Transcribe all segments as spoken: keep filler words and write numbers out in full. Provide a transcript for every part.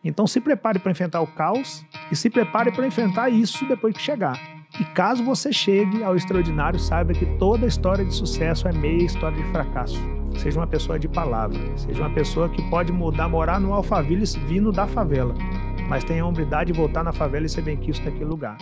Então se prepare para enfrentar o caos e se prepare para enfrentar isso depois que chegar. E caso você chegue ao extraordinário, saiba que toda história de sucesso é meia história de fracasso. Seja uma pessoa de palavra, seja uma pessoa que pode mudar, morar no Alphaville vindo da favela, mas tenha a hombridade de voltar na favela e ser bem quisto naquele lugar.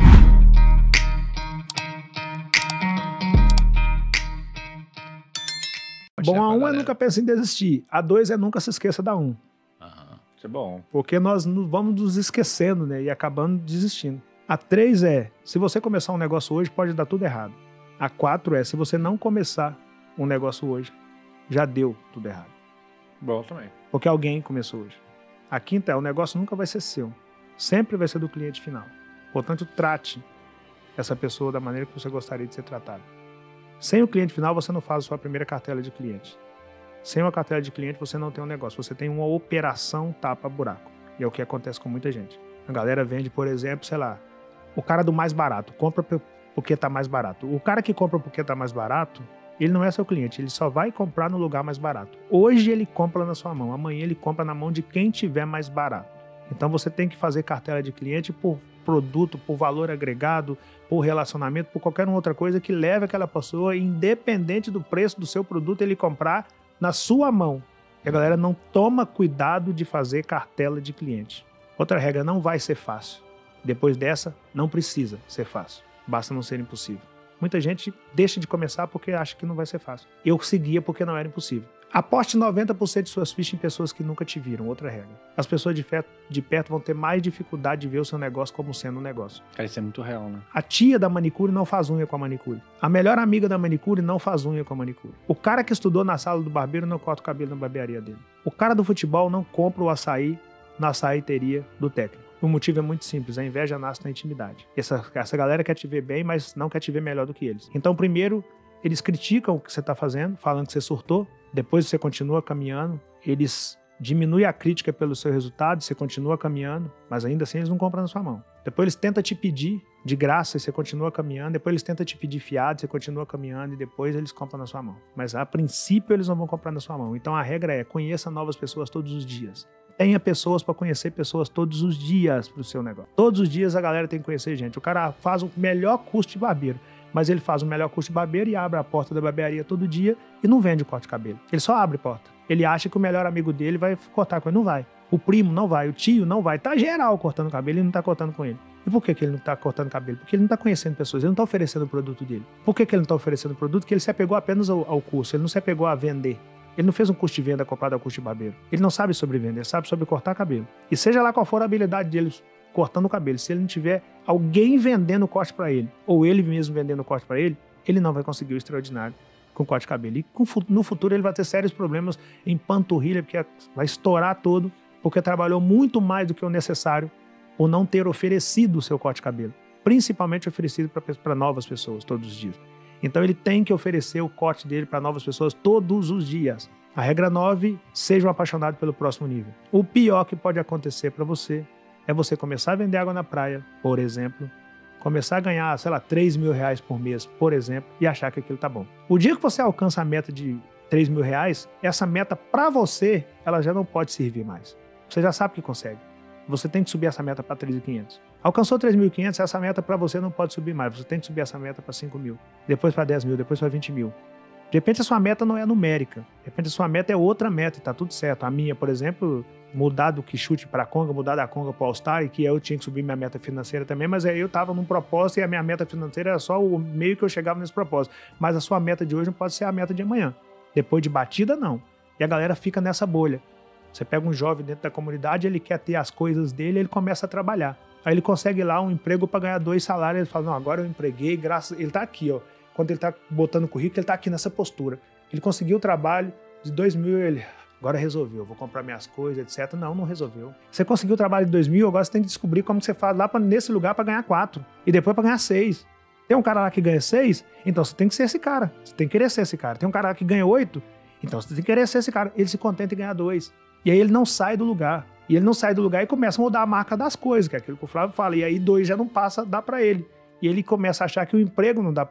Bom, a um é nunca pense em desistir, a dois é nunca se esqueça da um. Aham, isso é bom. Porque nós vamos nos esquecendo, né, e acabando desistindo. A três é, se você começar um negócio hoje, pode dar tudo errado. A quatro é, se você não começar um negócio hoje, já deu tudo errado. Bom também. Porque alguém começou hoje. A quinta é, o negócio nunca vai ser seu. Sempre vai ser do cliente final. Portanto, trate essa pessoa da maneira que você gostaria de ser tratado. Sem o cliente final, você não faz a sua primeira cartela de cliente. Sem uma cartela de cliente, você não tem um negócio. Você tem uma operação tapa-buraco. E é o que acontece com muita gente. A galera vende, por exemplo, sei lá, o cara do mais barato. Compra porque está mais barato. O cara que compra porque está mais barato, ele não é seu cliente. Ele só vai comprar no lugar mais barato. Hoje ele compra na sua mão. Amanhã ele compra na mão de quem tiver mais barato. Então você tem que fazer cartela de cliente por produto, por valor agregado, por relacionamento, por qualquer outra coisa que leve aquela pessoa, independente do preço do seu produto, ele comprar na sua mão. E a galera não toma cuidado de fazer cartela de cliente. Outra regra, não vai ser fácil. Depois dessa, não precisa ser fácil. Basta não ser impossível. Muita gente deixa de começar porque acha que não vai ser fácil. Eu seguia porque não era impossível. Aposte noventa por cento de suas fichas em pessoas que nunca te viram. Outra regra. As pessoas de perto, de perto vão ter mais dificuldade de ver o seu negócio como sendo um negócio. Cara, isso é muito real, né? A tia da manicure não faz unha com a manicure. A melhor amiga da manicure não faz unha com a manicure. O cara que estudou na sala do barbeiro não corta o cabelo na barbearia dele. O cara do futebol não compra o açaí na açaiteria do técnico. O motivo é muito simples, a inveja nasce na intimidade. Essa, essa galera quer te ver bem, mas não quer te ver melhor do que eles. Então, primeiro, eles criticam o que você está fazendo, falando que você surtou. Depois você continua caminhando, eles diminuem a crítica pelo seu resultado, você continua caminhando, mas ainda assim eles não compram na sua mão. Depois eles tentam te pedir de graça e você continua caminhando, depois eles tentam te pedir fiado, você continua caminhando e depois eles compram na sua mão. Mas a princípio eles não vão comprar na sua mão. Então a regra é, conheça novas pessoas todos os dias. Tenha pessoas para conhecer pessoas todos os dias para o seu negócio. Todos os dias a galera tem que conhecer gente. O cara faz o melhor curso de barbeiro, mas ele faz o melhor curso de barbeiro e abre a porta da barbearia todo dia e não vende o corte de cabelo. Ele só abre a porta. Ele acha que o melhor amigo dele vai cortar com ele. Não vai. O primo não vai. O tio não vai. Tá geral cortando cabelo e não tá cortando com ele. E por que que ele não tá cortando cabelo? Porque ele não tá conhecendo pessoas. Ele não tá oferecendo o produto dele. Por que que ele não tá oferecendo o produto? Porque ele se apegou apenas ao, ao curso. Ele não se apegou a vender. Ele não fez um curso de venda comprado ao curso de barbeiro. Ele não sabe sobre vender, ele sabe sobre cortar cabelo. E seja lá qual for a habilidade dele cortando o cabelo, se ele não tiver alguém vendendo o corte para ele, ou ele mesmo vendendo o corte para ele, ele não vai conseguir o extraordinário com o corte de cabelo. E no futuro ele vai ter sérios problemas em panturrilha, porque vai estourar todo, porque trabalhou muito mais do que o necessário por não ter oferecido o seu corte de cabelo. Principalmente oferecido para novas pessoas todos os dias. Então ele tem que oferecer o corte dele para novas pessoas todos os dias. A regra nove, seja um apaixonado pelo próximo nível. O pior que pode acontecer para você é você começar a vender água na praia, por exemplo, começar a ganhar, sei lá, três mil reais por mês, por exemplo, e achar que aquilo tá bom. O dia que você alcança a meta de três mil reais, essa meta para você, ela já não pode servir mais. Você já sabe que consegue. Você tem que subir essa meta para três mil e quinhentos. Alcançou três mil e quinhentos, essa meta para você não pode subir mais. Você tem que subir essa meta para cinco mil, depois para dez mil, depois para vinte mil. De repente a sua meta não é numérica. De repente a sua meta é outra meta e tá tudo certo. A minha, por exemplo, mudar do Quixute para a Conga, mudar da Conga para o All Star, e que eu tinha que subir minha meta financeira também, mas aí eu estava num propósito e a minha meta financeira era só o meio que eu chegava nesse propósito. Mas a sua meta de hoje não pode ser a meta de amanhã. Depois de batida, não. E a galera fica nessa bolha. Você pega um jovem dentro da comunidade, ele quer ter as coisas dele, ele começa a trabalhar. Aí ele consegue lá um emprego para ganhar dois salários, ele fala, não, agora eu empreguei, graças... Ele tá aqui, ó. Quando ele tá botando o currículo, ele tá aqui nessa postura. Ele conseguiu o trabalho de dois mil, ele... Agora resolveu, vou comprar minhas coisas, etcétera. Não, não resolveu. Você conseguiu o trabalho de dois mil, agora você tem que descobrir como você faz lá pra, nesse lugar para ganhar quatro. E depois para ganhar seis. Tem um cara lá que ganha seis, então você tem que ser esse cara. Você tem que querer ser esse cara. Tem um cara lá que ganha oito, então você tem que querer ser esse cara. Ele se contenta em ganhar dois. E aí ele não sai do lugar. E ele não sai do lugar e começa a mudar a marca das coisas, que é aquilo que o Flávio fala. E aí dois já não passa a dar para ele. E ele começa a achar que o emprego não dá para ele.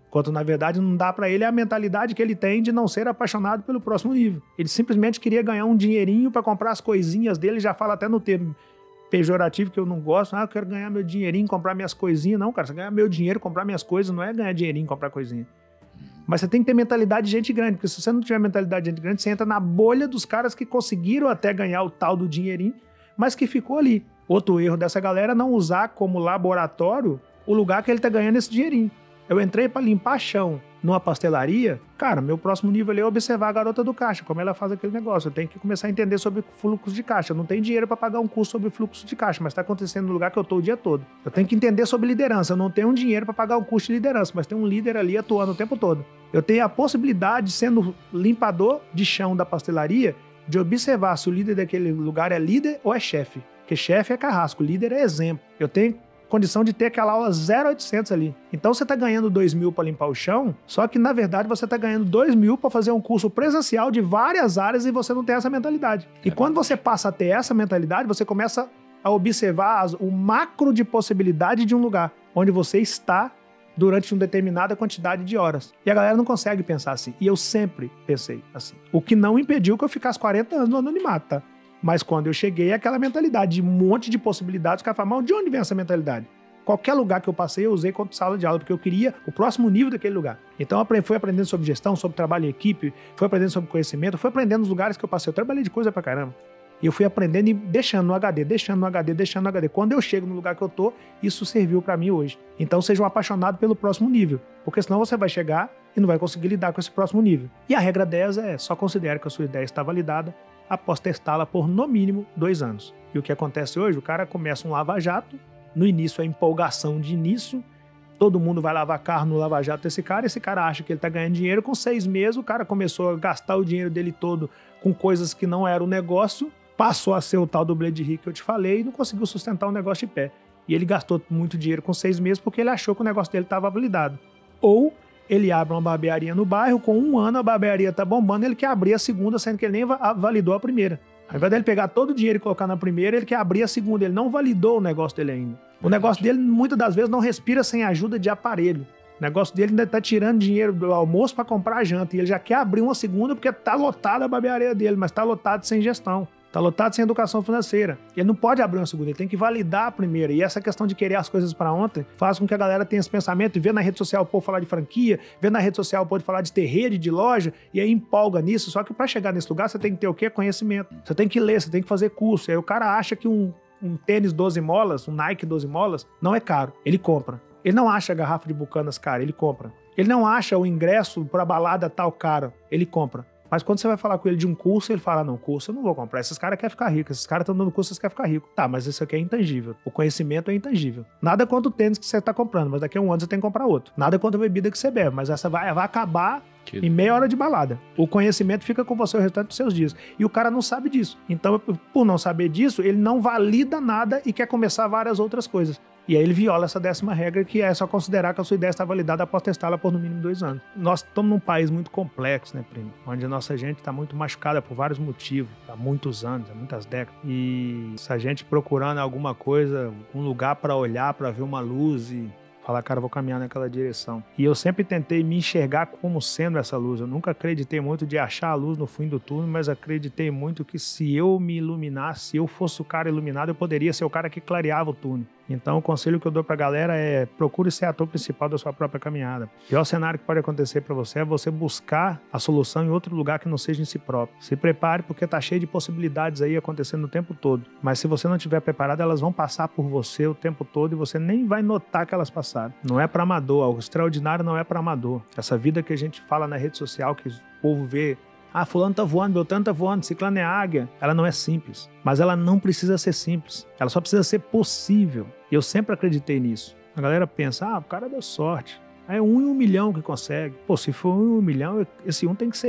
Quanto, na verdade, não dá pra ele a mentalidade que ele tem de não ser apaixonado pelo próximo nível. Ele simplesmente queria ganhar um dinheirinho pra comprar as coisinhas dele, já fala até no termo pejorativo que eu não gosto. Ah, eu quero ganhar meu dinheirinho, comprar minhas coisinhas. Não, cara, você ganhar meu dinheiro, comprar minhas coisas, não é ganhar dinheirinho, comprar coisinha. Mas você tem que ter mentalidade de gente grande, porque se você não tiver mentalidade de gente grande, você entra na bolha dos caras que conseguiram até ganhar o tal do dinheirinho, mas que ficou ali. Outro erro dessa galera é não usar como laboratório o lugar que ele tá ganhando esse dinheirinho. Eu entrei pra limpar chão numa pastelaria, cara, meu próximo nível ali é observar a garota do caixa, como ela faz aquele negócio. Eu tenho que começar a entender sobre fluxo de caixa. Eu não tenho dinheiro para pagar um curso sobre fluxo de caixa, mas está acontecendo no lugar que eu tô o dia todo. Eu tenho que entender sobre liderança. Eu não tenho dinheiro para pagar um curso de liderança, mas tem um líder ali atuando o tempo todo. Eu tenho a possibilidade, sendo limpador de chão da pastelaria, de observar se o líder daquele lugar é líder ou é chefe. Porque chefe é carrasco, líder é exemplo. Eu tenho condição de ter aquela aula zero oitocentos ali. Então você tá ganhando dois mil para limpar o chão, só que na verdade você tá ganhando dois mil para fazer um curso presencial de várias áreas e você não tem essa mentalidade. E quando você passa a ter essa mentalidade, você começa a observar as, o macro de possibilidade de um lugar onde você está durante uma determinada quantidade de horas. E a galera não consegue pensar assim. E eu sempre pensei assim. O que não impediu que eu ficasse quarenta anos no anonimato, tá? Mas quando eu cheguei, aquela mentalidade de um monte de possibilidades, o cara fala, mas de onde vem essa mentalidade? Qualquer lugar que eu passei, eu usei como sala de aula, porque eu queria o próximo nível daquele lugar. Então eu fui aprendendo sobre gestão, sobre trabalho em equipe, fui aprendendo sobre conhecimento, fui aprendendo nos lugares que eu passei. Eu trabalhei de coisa pra caramba. E eu fui aprendendo e deixando no H D, deixando no H D, deixando no H D. Quando eu chego no lugar que eu tô, isso serviu pra mim hoje. Então seja um apaixonado pelo próximo nível, porque senão você vai chegar e não vai conseguir lidar com esse próximo nível. E a regra dez é, só considere que a sua ideia está validada após testá-la por, no mínimo, dois anos. E o que acontece hoje? O cara começa um lava-jato, no início é empolgação de início, todo mundo vai lavar carro no lava-jato desse cara, esse cara acha que ele tá ganhando dinheiro, com seis meses o cara começou a gastar o dinheiro dele todo com coisas que não eram negócio, passou a ser o tal do Blade Rick que eu te falei e não conseguiu sustentar o negócio de pé. E ele gastou muito dinheiro com seis meses porque ele achou que o negócio dele estava validado. Ou ele abre uma barbearia no bairro, com um ano a barbearia tá bombando, ele quer abrir a segunda, sendo que ele nem validou a primeira. Ao invés dele pegar todo o dinheiro e colocar na primeira, ele quer abrir a segunda, ele não validou o negócio dele ainda. O negócio dele, muitas das vezes, não respira sem ajuda de aparelho. O negócio dele ainda tá tirando dinheiro do almoço para comprar a janta, e ele já quer abrir uma segunda porque tá lotada a barbearia dele, mas tá lotado sem gestão. Tá lotado sem educação financeira. Ele não pode abrir uma segunda, ele tem que validar a primeira. E essa questão de querer as coisas para ontem faz com que a galera tenha esse pensamento e vê na rede social o povo falar de franquia, vê na rede social o povo falar de ter rede, de loja, e aí empolga nisso. Só que para chegar nesse lugar você tem que ter o quê? Conhecimento. Você tem que ler, você tem que fazer curso. E aí o cara acha que um, um tênis doze molas, um Nike doze molas, não é caro. Ele compra. Ele não acha a garrafa de Bucanas cara, ele compra. Ele não acha o ingresso para balada tal caro, ele compra. Mas quando você vai falar com ele de um curso, ele fala, não, curso eu não vou comprar, esses caras querem ficar ricos, esses caras estão dando curso, eles querem ficar ricos. Tá, mas isso aqui é intangível. O conhecimento é intangível. Nada contra o tênis que você está comprando, mas daqui a um ano você tem que comprar outro. Nada contra a bebida que você bebe, mas essa vai, vai acabar que... em meia hora de balada. O conhecimento fica com você o restante dos seus dias. E o cara não sabe disso. Então, por não saber disso, ele não valida nada e quer começar várias outras coisas. E aí ele viola essa décima regra, que é só considerar que a sua ideia está validada após testá-la por no mínimo dois anos. Nós estamos num país muito complexo, né, primo? Onde a nossa gente está muito machucada por vários motivos, há muitos anos, há muitas décadas. E se a gente procurando alguma coisa, um lugar para olhar, para ver uma luz e falar, cara, vou caminhar naquela direção. E eu sempre tentei me enxergar como sendo essa luz. Eu nunca acreditei muito de achar a luz no fim do túnel, mas acreditei muito que se eu me iluminasse, se eu fosse o cara iluminado, eu poderia ser o cara que clareava o túnel. Então o conselho que eu dou pra galera é procure ser ator principal da sua própria caminhada. O pior cenário que pode acontecer pra você é você buscar a solução em outro lugar que não seja em si próprio. Se prepare porque tá cheio de possibilidades aí acontecendo o tempo todo. Mas se você não estiver preparado, elas vão passar por você o tempo todo e você nem vai notar que elas passaram. Não é pra amador, o extraordinário não é pra amador. Essa vida que a gente fala na rede social, que o povo vê, ah, fulano tá voando, Beltrano tá voando, ciclano é águia. Ela não é simples, mas ela não precisa ser simples. Ela só precisa ser possível. E eu sempre acreditei nisso. A galera pensa, ah, o cara deu sorte. É um em um milhão que consegue. Pô, se for um em um milhão, esse um tem que ser eu.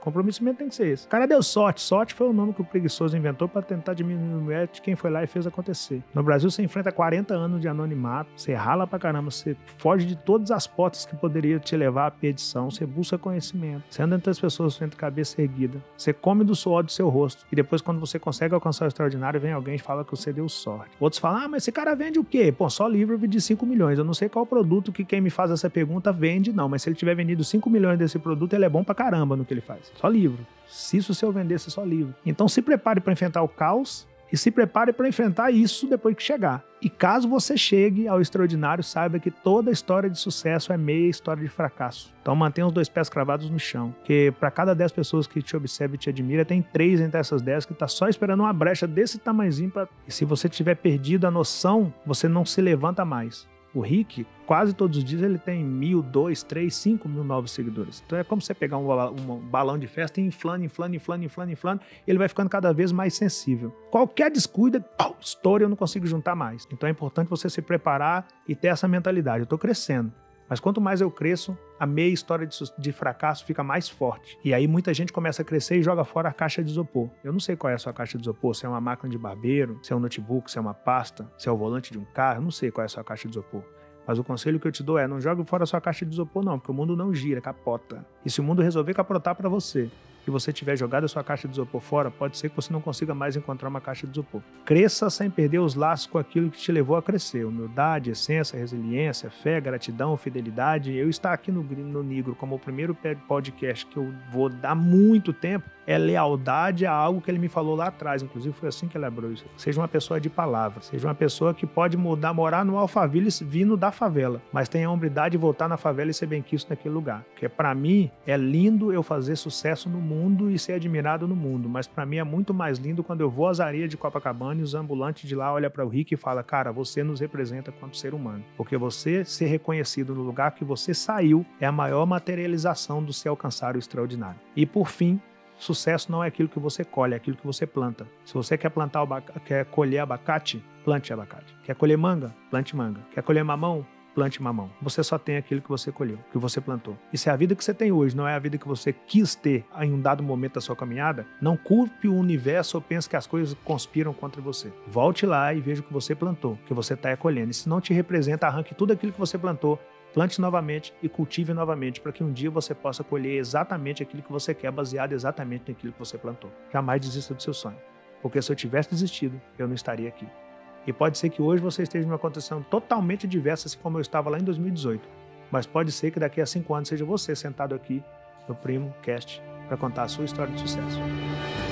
Comprometimento tem que ser esse. O cara deu sorte. Sorte foi o nome que o preguiçoso inventou para tentar diminuir o mérito de quem foi lá e fez acontecer. No Brasil, você enfrenta quarenta anos de anonimato, você rala pra caramba, você foge de todas as portas que poderiam te levar à perdição, você busca conhecimento, você anda entre as pessoas frente cabeça erguida, você come do suor do seu rosto, e depois, quando você consegue alcançar o extraordinário, vem alguém e fala que você deu sorte. Outros falam, ah, mas esse cara vende o quê? Pô, só livro de cinco milhões. Eu não sei qual produto que quem me faz essa pergunta vende, não, mas se ele tiver vendido cinco milhões desse produto, ele é bom pra caramba no que ele faz. Só livro. Se isso se eu vendesse só livro. Então se prepare para enfrentar o caos e se prepare para enfrentar isso depois que chegar. E caso você chegue ao extraordinário, saiba que toda história de sucesso é meia história de fracasso. Então mantenha os dois pés cravados no chão, porque para cada dez pessoas que te observam e te admiram, tem três entre essas dez que tá só esperando uma brecha desse tamanhozinho. Pra... E se você tiver perdido a noção, você não se levanta mais. O Rick, quase todos os dias, ele tem mil, dois, três, cinco mil novos seguidores. Então é como você pegar um, um balão de festa e inflando, inflando, inflando, inflando, inflando, e ele vai ficando cada vez mais sensível. Qualquer descuido, pau, estoura, eu não consigo juntar mais. Então é importante você se preparar e ter essa mentalidade. Eu tô crescendo. Mas quanto mais eu cresço, a meia história de, de fracasso fica mais forte. E aí muita gente começa a crescer e joga fora a caixa de isopor. Eu não sei qual é a sua caixa de isopor, se é uma máquina de barbeiro, se é um notebook, se é uma pasta, se é o volante de um carro, eu não sei qual é a sua caixa de isopor. Mas o conselho que eu te dou é, não jogue fora a sua caixa de isopor não, porque o mundo não gira, capota. E se o mundo resolver capotar para você, e você tiver jogado a sua caixa de isopor fora, pode ser que você não consiga mais encontrar uma caixa de isopor. Cresça sem perder os laços com aquilo que te levou a crescer. Humildade, essência, resiliência, fé, gratidão, fidelidade. Eu estar aqui no, no Nigro como o primeiro podcast que eu vou dar muito tempo, é lealdade a algo que ele me falou lá atrás. Inclusive foi assim que ele abriu isso. Seja uma pessoa de palavra, seja uma pessoa que pode mudar, morar no Alphaville vindo da favela, mas tenha a hombridade de voltar na favela e ser bem quisto naquele lugar. Porque para mim é lindo eu fazer sucesso no mundo e ser admirado no mundo, mas para mim é muito mais lindo quando eu vou às areias de Copacabana e os ambulantes de lá olham para o Rick e falam, cara, você nos representa quanto ser humano, porque você ser reconhecido no lugar que você saiu é a maior materialização do se alcançar o extraordinário. E por fim, sucesso não é aquilo que você colhe, é aquilo que você planta. Se você quer plantar, quer colher abacate, plante abacate. Quer colher manga, plante manga. Quer colher mamão, plante mamão. Você só tem aquilo que você colheu, que você plantou. E se a vida que você tem hoje não é a vida que você quis ter em um dado momento da sua caminhada, não culpe o universo ou pense que as coisas conspiram contra você. Volte lá e veja o que você plantou, que você está colhendo. E se não te representa, arranque tudo aquilo que você plantou, plante novamente e cultive novamente, para que um dia você possa colher exatamente aquilo que você quer, baseado exatamente naquilo que você plantou. Jamais desista do seu sonho, porque se eu tivesse desistido, eu não estaria aqui. E pode ser que hoje você esteja numa condição totalmente diversa, assim como eu estava lá em dois mil e dezoito. Mas pode ser que daqui a cinco anos seja você sentado aqui no Primo Cast para contar a sua história de sucesso.